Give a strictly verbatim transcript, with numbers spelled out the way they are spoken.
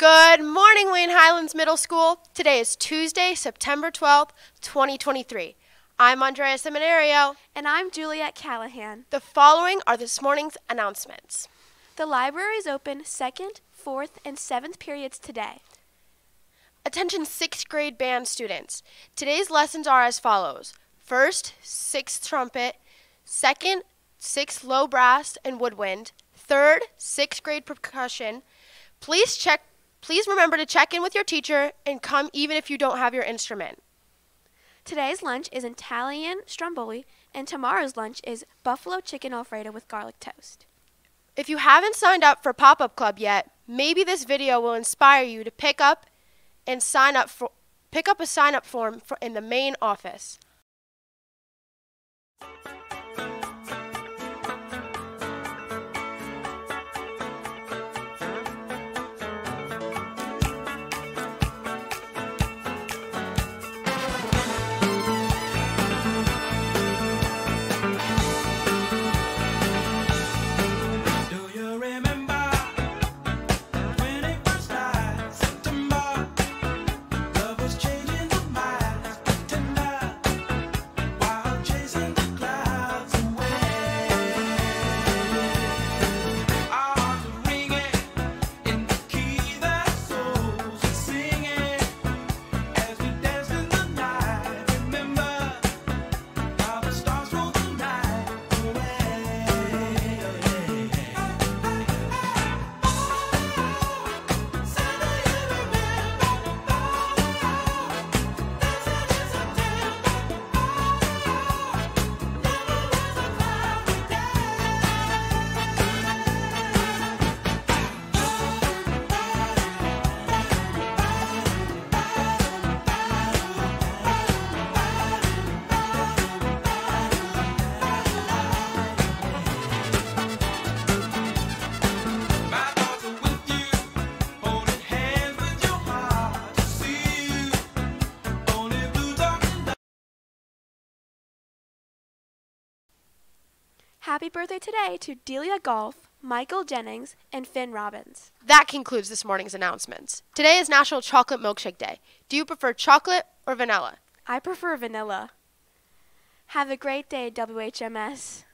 Good morning, Wayne Highlands Middle School. Today is Tuesday, September twelfth, twenty twenty-three. I'm Andrea Seminario. And I'm Juliet Callahan. The following are this morning's announcements. The library is open second, fourth, and seventh periods today. Attention sixth grade band students. Today's lessons are as follows. First, sixth trumpet. Second, sixth low brass and woodwind. Third, sixth grade percussion. Please check. Please remember to check in with your teacher and come even if you don't have your instrument. Today's lunch is Italian stromboli, and tomorrow's lunch is buffalo chicken alfredo with garlic toast. If you haven't signed up for Pop-Up Club yet, maybe this video will inspire you to pick up and sign up for pick up a sign-up form for, in the main office. Happy birthday today to Delia Golf, Michael Jennings, and Finn Robbins. That concludes this morning's announcements. Today is National Chocolate Milkshake Day. Do you prefer chocolate or vanilla? I prefer vanilla. Have a great day, W H M S.